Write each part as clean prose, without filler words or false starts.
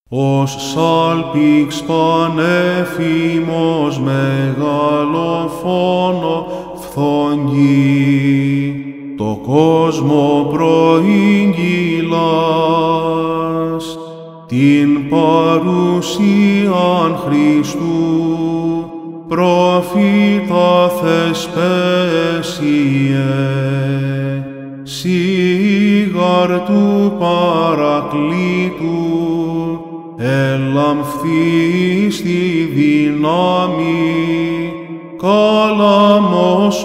ως σάλπιξ πανέφημος μεγαλοφόνο φθονγεί, το κόσμο προηγγυλάς, την παρουσίαν Χριστού, προφήτα θεσπέσιε, σίγαρ του παρακλήτου, ελαμφθεί στη δύναμη, κάλαμος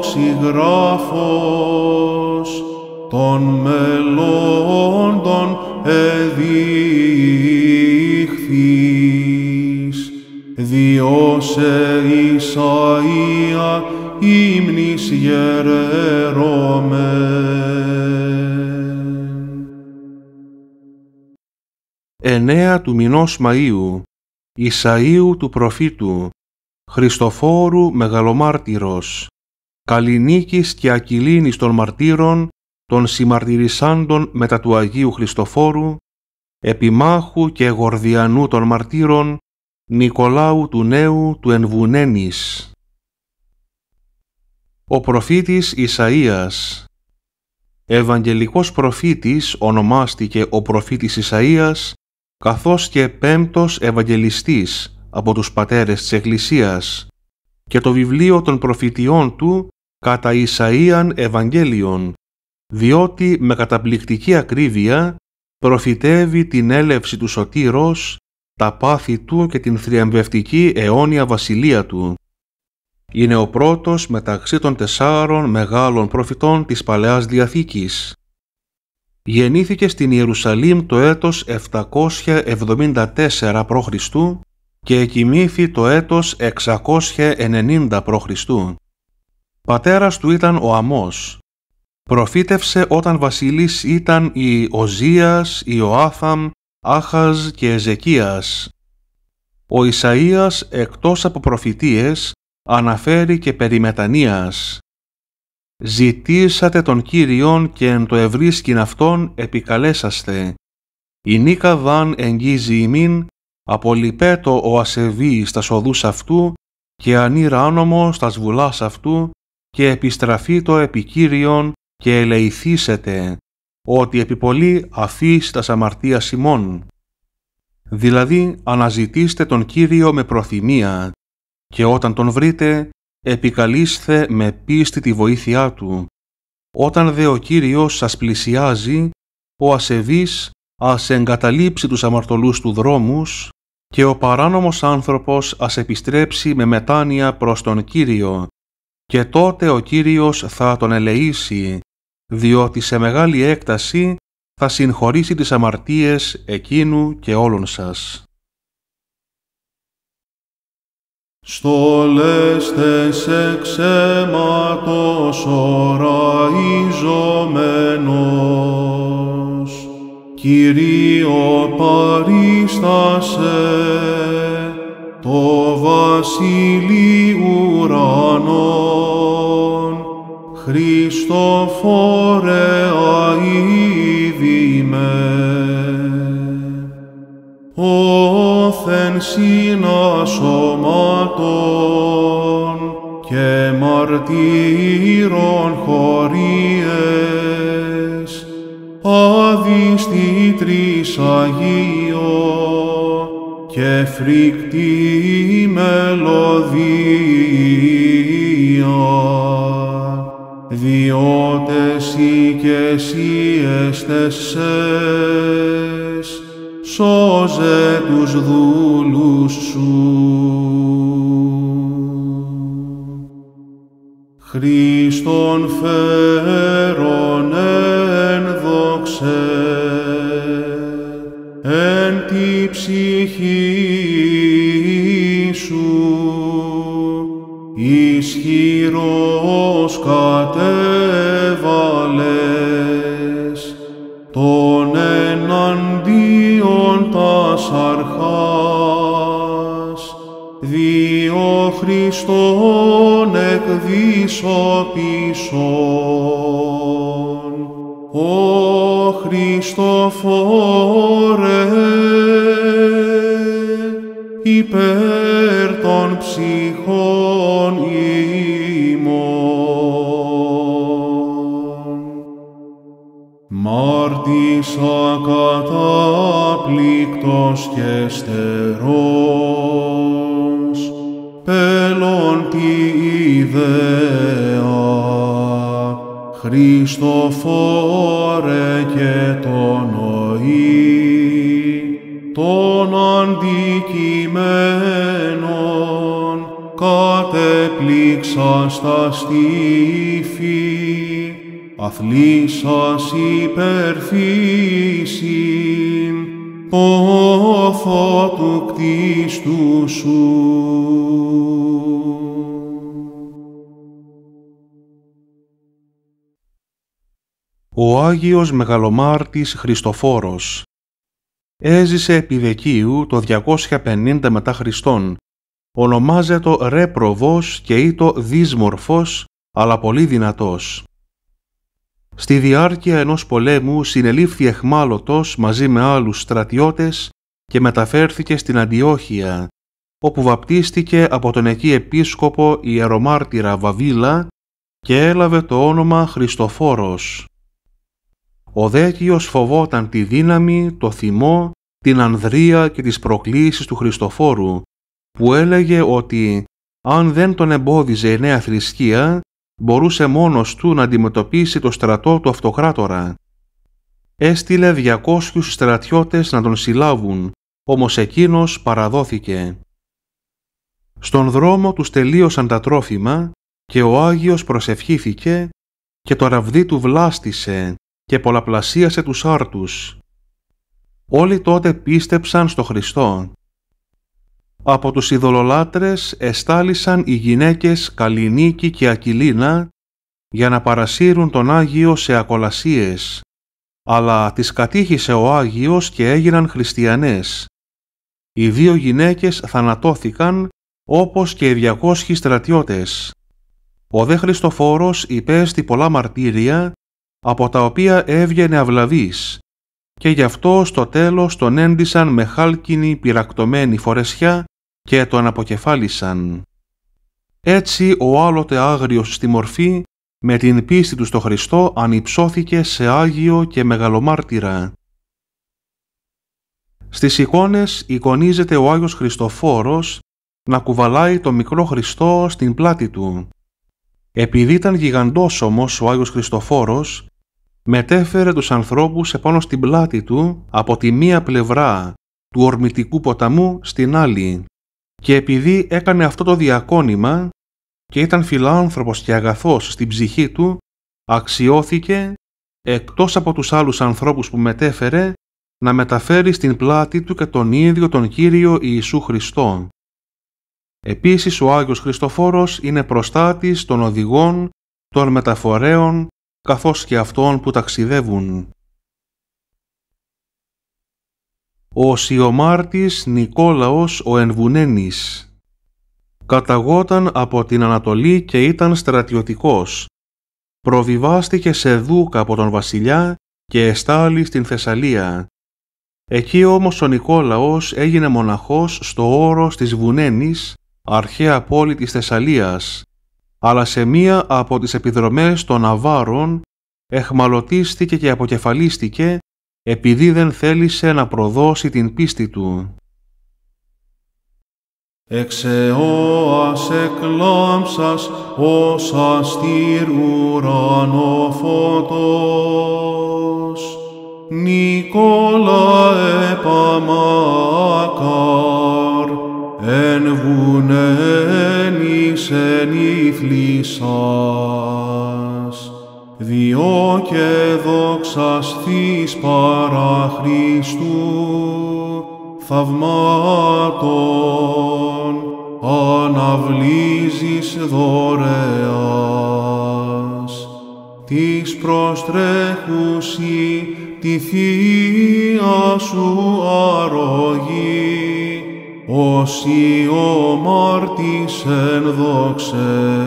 οξυγράφος, των μελλόντων εδείχθης, διώσε Ισαΐα ύμνης γερέρωμεν. 9 του μηνός Μαΐου, Ισαΐου του προφήτου, Χριστοφόρου μεγαλομάρτυρος, καληνίκης και ακυλίνης των μαρτύρων, των συμμαρτυρισάντων μετά του Αγίου Χριστοφόρου, Επιμάχου και Γορδιανού των μαρτύρων, Νικολάου του Νέου του Ενβουνένης. Ο προφήτης Ισαΐας. Ευαγγελικός προφήτης ονομάστηκε ο προφήτης Ισαΐας, καθώς και πέμπτος Ευαγγελιστής από τους πατέρες της Εκκλησίας, και το βιβλίο των προφητιών του κατά Ισαΐαν Ευαγγέλιον, διότι με καταπληκτική ακρίβεια προφητεύει την έλευση του Σωτήρος, τα πάθη του και την θριαμβευτική αιώνια βασιλεία του. Είναι ο πρώτος μεταξύ των 4 μεγάλων προφητών της Παλαιάς Διαθήκης. Γεννήθηκε στην Ιερουσαλήμ το έτος 774 π.Χ. και εκοιμήθη το έτος 690 π.Χ. Πατέρας του ήταν ο Αμώς. Προφήτευσε όταν βασιλείς ήταν οι Οζίας, Ιωάθαμ, Άχαζ και Εζεκίας. Ο Ισαΐας, εκτός από προφητείες, αναφέρει και περί μετανοίας. «Ζητήσατε τον Κύριον και εν το ευρίσκειν αυτόν επικαλέσαστε. Η νίκα δαν εγγίζει ημίν, απολυπέτω ο ασεβής τας οδούς αυτού και ανήρα άνομος τας βουλάς αυτού και επιστραφεί το επί Κύριον και ελεηθήσετε, ότι επί πολύ αφήσει τας αμαρτίας ημών». Δηλαδή αναζητήστε τον Κύριο με προθυμία και όταν τον βρείτε επικαλείστε με πίστη τη βοήθειά του. Όταν δε ο Κύριος σας πλησιάζει, ο ασεβής ας εγκαταλείψει τους αμαρτωλούς του δρόμους και ο παράνομος άνθρωπος ας επιστρέψει με μετάνοια προς τον Κύριο, και τότε ο Κύριος θα τον ελεήσει, διότι σε μεγάλη έκταση θα συγχωρήσει τις αμαρτίες εκείνου και όλων σας. Στολέστες εξ αίματος οραίζομενος, Κυρίω παρίστασε το βασίλει ουρανών, Χριστοφόρε αηδήμε. Όθεν σύνα σωμάτων και μαρτύρων χωρίες, άδιστη τρεις Αγίο και φρικτή μελωδία, διότες ή και εσύ εστεσσές, σώζε τους δούλους σου. Χριστόν φέρον εν δόξε, εν τη ψυχή σου, ισχυρός κατέβαλες, τον εναντίον τας αρχάς, διό Χριστόν εκδισοπίσον. Ο Χριστοφόρε υπέρ των ψυχών ημών. Μάρτυσα κατάπληκτος και στερός, πέλων τη ιδέα, Χριστοφόρε και το νοή, των αντικειμένων κατέπληξας τα στήφη, αθλήσας υπερφύσιν, πόθο του κτίστου σου. Ο Άγιος Μεγαλομάρτης Χριστοφόρος έζησε επί Δεκίου το 250 μετά Χριστόν. Ονομάζεται ρε προβός και ήτο δύσμορφος, αλλά πολύ δυνατός. Στη διάρκεια ενός πολέμου συνελήφθη αιχμάλωτος μαζί με άλλους στρατιώτες και μεταφέρθηκε στην Αντιόχεια, όπου βαπτίστηκε από τον εκεί επίσκοπο ιερομάρτυρα Βαβίλα και έλαβε το όνομα Χριστοφόρος. Ο Δέκιος φοβόταν τη δύναμη, το θυμό, την ανδρεία και τις προκλήσεις του Χριστοφόρου, που έλεγε ότι αν δεν τον εμπόδιζε η νέα θρησκεία, μπορούσε μόνος του να αντιμετωπίσει το στρατό του αυτοκράτορα. Έστειλε 200 στρατιώτες να τον συλλάβουν, όμως εκείνος παραδόθηκε. Στον δρόμο τους τελείωσαν τα τρόφιμα και ο Άγιος προσευχήθηκε και το ραβδί του βλάστησε και πολλαπλασίασε τους άρτους. Όλοι τότε πίστεψαν στο Χριστό. Από τους ειδωλολάτρες εστάλησαν οι γυναίκες Καλλινίκη και Ακυλίνα για να παρασύρουν τον Άγιο σε ακολασίες, αλλά τις κατήχησε ο Άγιος και έγιναν χριστιανές. Οι 2 γυναίκες θανατώθηκαν όπως και οι 200 στρατιώτες. Ο δε Χριστοφόρος υπέστη πολλά μαρτύρια, από τα οποία έβγαινε αυλαβής, και γι' αυτό στο τέλος τον έντυσαν με χάλκινη πυρακτωμένη φορεσιά και τον αποκεφάλισαν. Έτσι ο άλλοτε άγριος στη μορφή, με την πίστη του στο Χριστό ανυψώθηκε σε Άγιο και Μεγαλομάρτυρα. Στις εικόνες εικονίζεται ο Άγιος Χριστοφόρος να κουβαλάει το μικρό Χριστό στην πλάτη του. Επειδή ήταν γιγαντόσωμος ο Άγιος Χριστοφόρος, μετέφερε τους ανθρώπους επάνω στην πλάτη του από τη μία πλευρά του ορμητικού ποταμού στην άλλη, και επειδή έκανε αυτό το διακόνημα και ήταν φιλάνθρωπος και αγαθός στην ψυχή του, αξιώθηκε, εκτός από τους άλλους ανθρώπους που μετέφερε, να μεταφέρει στην πλάτη του και τον ίδιο τον Κύριο Ιησού Χριστό. Επίσης ο Άγιος Χριστοφόρος είναι προστάτης των οδηγών, των μεταφορέων, καθώς και αυτών που ταξιδεύουν. Ο Σιωμάρτης Νικόλαος ο Ενβουνένης καταγόταν από την Ανατολή και ήταν στρατιωτικός. Προβιβάστηκε σε δούκα από τον βασιλιά και εστάλη στην Θεσσαλία. Εκεί όμως ο Νικόλαος έγινε μοναχός στο όρος της Βουνένης, αρχαία πόλη της Θεσσαλίας, αλλά σε μία από τις επιδρομές των Αβάρων εχμαλωτίστηκε και αποκεφαλίστηκε επειδή δεν θέλησε να προδώσει την πίστη του. Εξαιώας εκλάμψας ως αστήρ ουρανοφωτός, Νικόλα επαμάκαρ, εν βουνένης ενήθλισσας, διό και δοξαστής παρά Χριστού, θαυμάτων αναβλύζεις δωρεάς, της προστρέχουσι τη Θεία σου αρρωγή, ως Ιωμάρτης εν δόξε.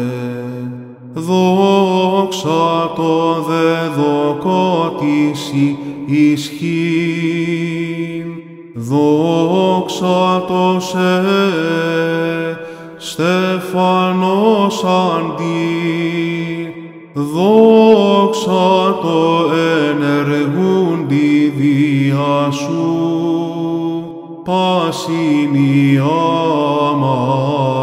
Δόξα το δε δοκότηση ισχύν, δόξα το σε, στεφανός αντί, δόξα το ενεργούντι διά σου, πάσιν η άμα.